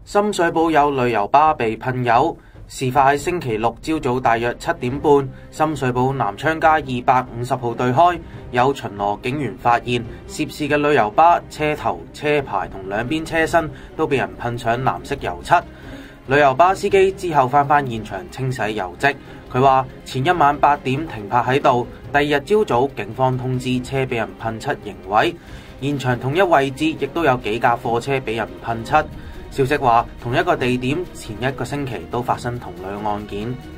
深水埗有旅遊巴被噴油，事發喺星期六朝早大約7點半，深水埗南昌街250號對開，有巡邏警員發現涉事嘅旅遊巴車頭、車牌同兩邊車身都被人噴上藍色油漆。旅遊巴司機之後返現場清洗油漬，佢話前一晚8點停泊喺度，第二日朝早警方通知車被人噴漆刑毀，現場同一位置亦都有幾架貨車被人噴漆。消息話同一個地點前1個星期都發生同類案件。